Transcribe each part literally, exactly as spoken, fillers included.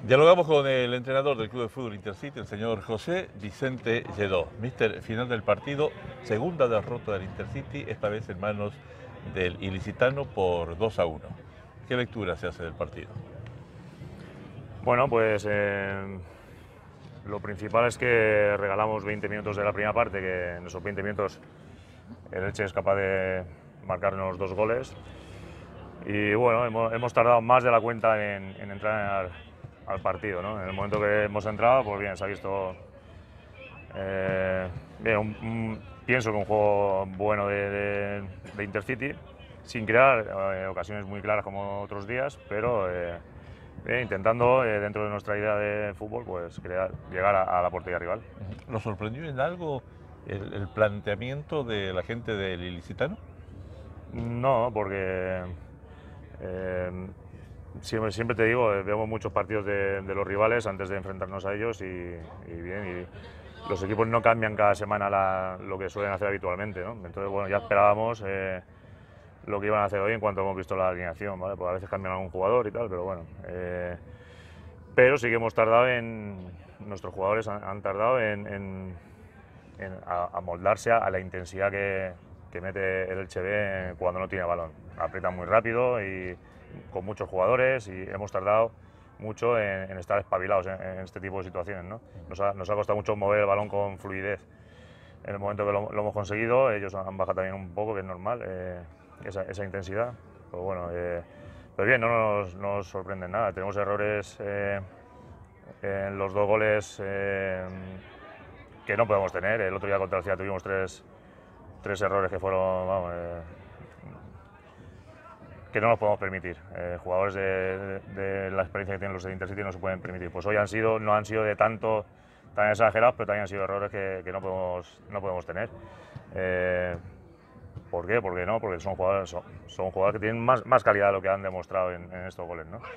Dialogamos con el entrenador del Club de Fútbol Intercity, el señor José Vicente Lledó. Mister, final del partido, segunda derrota del Intercity, esta vez en manos del ilicitano por dos a uno. ¿Qué lectura se hace del partido? Bueno, pues eh, lo principal es que regalamos veinte minutos de la primera parte, que en esos veinte minutos el Elche es capaz de marcarnos dos goles. Y bueno, hemos, hemos tardado más de la cuenta en, en entrar al, al partido, ¿no? En el momento que hemos entrado, pues bien, se ha visto eh, bien, un, un, pienso que un juego bueno de, de, de Intercity, sin crear eh, ocasiones muy claras como otros días, pero eh, bien, intentando eh, dentro de nuestra idea de fútbol pues crear, llegar a, a la portería rival. ¿Lo sorprendió en algo el, el planteamiento de la gente del ilicitano? No, porque eh, siempre, siempre te digo, eh, vemos muchos partidos de, de los rivales antes de enfrentarnos a ellos y, y bien, y los equipos no cambian cada semana la, lo que suelen hacer habitualmente, ¿no? Entonces, bueno, ya esperábamos eh, lo que iban a hacer hoy en cuanto hemos visto la alineación, ¿vale? Pues a veces cambian a algún jugador y tal, pero bueno. Eh, pero sí que hemos tardado en, nuestros jugadores han, han tardado en, en, en a, a moldarse a, a la intensidad que, que mete el Elche B cuando no tiene balón. Aprieta muy rápido y con muchos jugadores y hemos tardado mucho en, en estar espabilados en, en este tipo de situaciones, ¿no? Nos ha, nos ha costado mucho mover el balón con fluidez. En el momento que lo, lo hemos conseguido, ellos han bajado también un poco, que es normal, eh, esa, esa intensidad. Pero bueno, eh, pero bien, no nos, no nos sorprende nada. Tenemos errores eh, en los dos goles eh, que no podemos tener. El otro día contra el Celta tuvimos tres, tres errores que fueron, vamos, eh, que no nos podemos permitir. Eh, jugadores de, de, de la experiencia que tienen los de Intercity no se pueden permitir. Pues hoy han sido, no han sido de tanto tan exagerados, pero también han sido errores que, que no, podemos, no podemos tener. Eh, ¿Por qué? Porque no, porque son jugadores, son, son jugadores que tienen más, más calidad de lo que han demostrado en, en estos goles, ¿no?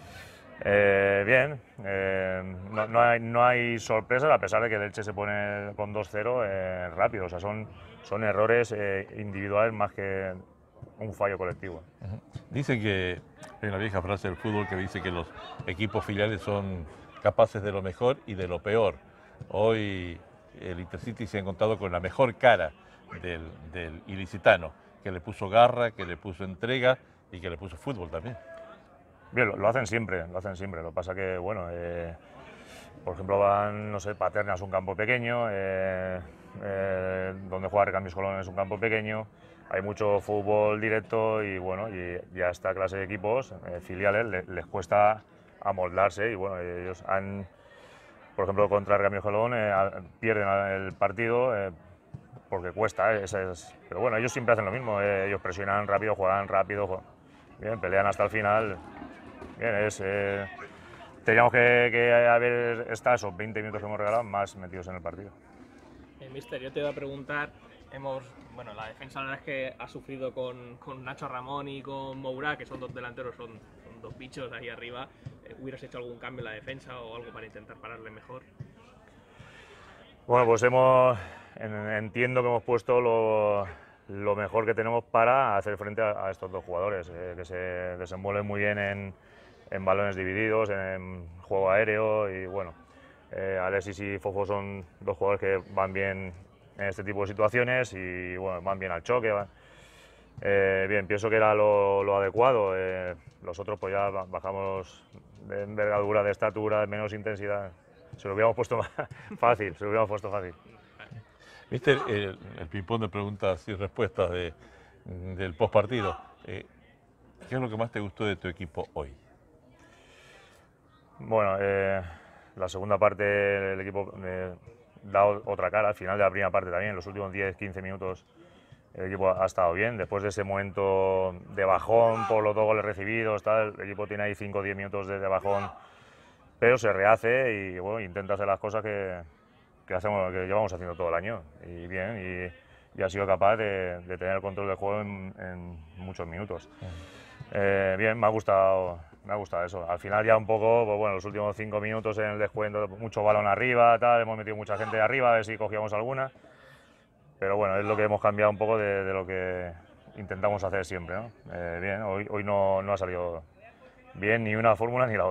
Eh, bien, eh, no, no, hay, no hay sorpresas, a pesar de que el Elche se pone con dos cero eh, rápido. O sea, son, son errores eh, individuales más que un fallo colectivo. Uh-huh. Dicen que hay una vieja frase del fútbol que dice que los equipos filiales son capaces de lo mejor y de lo peor. Hoy el Intercity se ha encontrado con la mejor cara del, del ilicitano, que le puso garra, que le puso entrega y que le puso fútbol también. Bien, lo, lo hacen siempre, lo hacen siempre. Lo que pasa que, bueno, eh, por ejemplo, van, no sé, Paterna es un campo pequeño, eh, eh, donde juega Recambios Colón es un campo pequeño, hay mucho fútbol directo y, bueno, y, y a esta clase de equipos eh, filiales les, les cuesta amoldarse y, bueno, ellos han, por ejemplo, contra Recambios Colón eh, pierden el partido eh, porque cuesta, eh, ese es, pero bueno, ellos siempre hacen lo mismo, eh, ellos presionan rápido, juegan rápido, juegan, bien, pelean hasta el final. Bien, es, eh, teníamos que, que haber estado esos veinte minutos que hemos regalado más metidos en el partido. Eh, Mister, yo te iba a preguntar, hemos, bueno, la defensa la verdad es que ha sufrido con, con Nacho Ramón y con Moura, que son dos delanteros, son, son dos bichos ahí arriba. Eh, ¿Hubieras hecho algún cambio en la defensa o algo para intentar pararle mejor? Bueno, pues hemos, en, entiendo que hemos puesto lo, lo mejor que tenemos para hacer frente a, a estos dos jugadores, eh, que se desenvuelven muy bien en, en balones divididos, en juego aéreo y bueno, eh, Alexis y Fofo son dos jugadores que van bien en este tipo de situaciones y bueno, van bien al choque. Van, eh, bien, pienso que era lo, lo adecuado. Eh, los otros pues ya bajamos de envergadura, de estatura, de menos intensidad. Se lo hubiéramos puesto fácil, se lo hubiéramos puesto fácil. Mister, el, el ping-pong de preguntas y respuestas de, del postpartido. Eh, ¿Qué es lo que más te gustó de tu equipo hoy? Bueno, eh, la segunda parte el equipo eh, da otra cara, al final de la primera parte también, en los últimos diez quince minutos el equipo ha estado bien, después de ese momento de bajón por los dos goles recibidos, tal, el equipo tiene ahí cinco o diez minutos de, de bajón, pero se rehace y bueno, intenta hacer las cosas que, que, hacemos, que llevamos haciendo todo el año, y bien, y, y ha sido capaz de, de tener el control del juego en, en muchos minutos. Eh, bien, me ha gustado... Me ha gustado eso. Al final ya un poco, pues bueno, los últimos cinco minutos en el descuento, mucho balón arriba, tal, hemos metido mucha gente de arriba, a ver si cogíamos alguna. Pero bueno, es lo que hemos cambiado un poco de, de lo que intentamos hacer siempre, ¿no? Eh, bien, hoy, hoy no, no ha salido bien ni una fórmula ni la otra.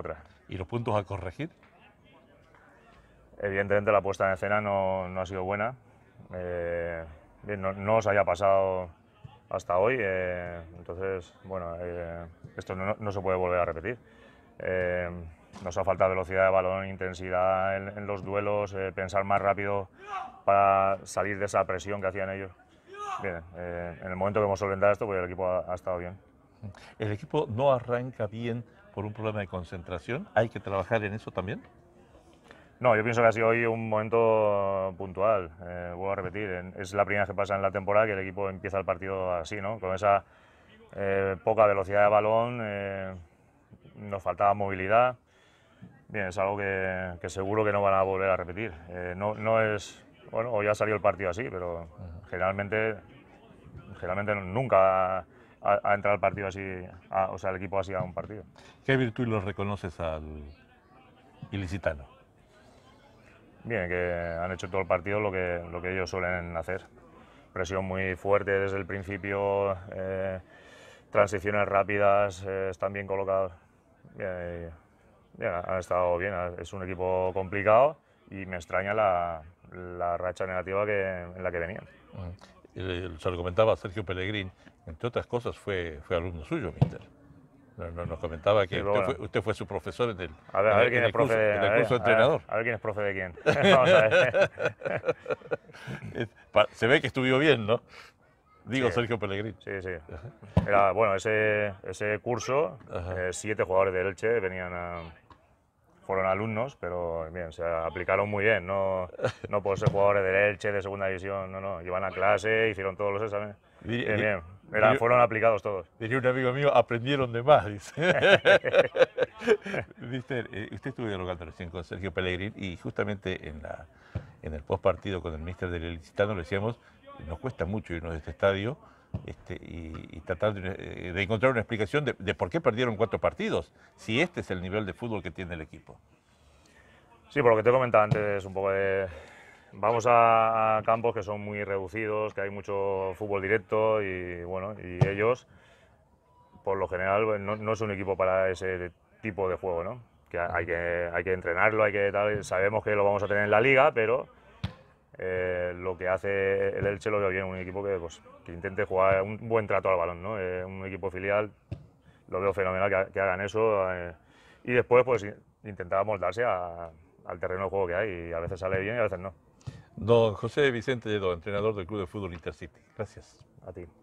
¿Y los puntos a corregir? Evidentemente la puesta en escena no, no ha sido buena. Eh, bien, no, no os haya pasado hasta hoy, eh, entonces, bueno, eh, esto no, no se puede volver a repetir. Eh, nos ha faltado velocidad de balón, intensidad en, en los duelos, eh, pensar más rápido para salir de esa presión que hacían ellos. Bien, eh, en el momento que hemos solventado esto, pues el equipo ha, ha estado bien. ¿El equipo no arranca bien por un problema de concentración? ¿Hay que trabajar en eso también? No, yo pienso que ha sido hoy un momento puntual, eh, vuelvo a repetir, es la primera vez que pasa en la temporada que el equipo empieza el partido así, ¿no? Con esa eh, poca velocidad de balón, eh, nos faltaba movilidad. Bien, es algo que, que seguro que no van a volver a repetir. Eh, no, no es, bueno, hoy ha salido el partido así, pero generalmente, generalmente nunca ha, ha entrado el partido así, a, o sea, el equipo así a un partido. ¿Qué virtud lo reconoces al ilicitano? Bien, que han hecho todo el partido lo que, lo que ellos suelen hacer. Presión muy fuerte desde el principio, eh, transiciones rápidas, eh, están bien colocados. Bien, bien, han estado bien, es un equipo complicado y me extraña la, la racha negativa que, en la que venían. Uh-huh. Se lo comentaba a Sergio Pellegrín, entre otras cosas fue, fue alumno suyo, mister. Nos, nos comentaba que sí, usted, bueno. fue, usted fue su profesor en el, a ver, a ver en quién el, es profe curso, de, en el a ver, curso de a ver, entrenador. A ver quién es profe de quién. Vamos a ver. Se ve que estudió bien, ¿no? Digo, sí. Sergio Pellegrín. Sí, sí. Era, bueno, ese, ese curso, eh, siete jugadores del Elche venían a, fueron alumnos, pero bien, se aplicaron muy bien. No, no por ser jugadores del Elche, de segunda división, no, no. Iban a clase, hicieron todos los exámenes. Bien, bien. Era, fueron aplicados todos. Diría un amigo mío, aprendieron de más, dice. Mister, eh, usted estuvo dialogando recién con Sergio Pellegrín y justamente en, la, en el post partido con el míster del Ilicitano le decíamos, nos cuesta mucho irnos de este estadio este, y, y tratar de, de encontrar una explicación de, de por qué perdieron cuatro partidos, si este es el nivel de fútbol que tiene el equipo. Sí, por lo que te comentaba antes, un poco de... Vamos a, a campos que son muy reducidos, que hay mucho fútbol directo y bueno, y ellos, por lo general, no, no es un equipo para ese tipo de juego, ¿no? Que hay que, hay que entrenarlo, hay que tal, sabemos que lo vamos a tener en la liga, pero eh, lo que hace el Elche lo veo bien, un equipo que, pues, que intente jugar un buen trato al balón, ¿no? Eh, un equipo filial, lo veo fenomenal que, que hagan eso eh, y después pues intentar moldarse a, al terreno de juego que hay y a veces sale bien y a veces no. Don José Vicente Lledó, entrenador del Club de Fútbol Intercity. Gracias. A ti.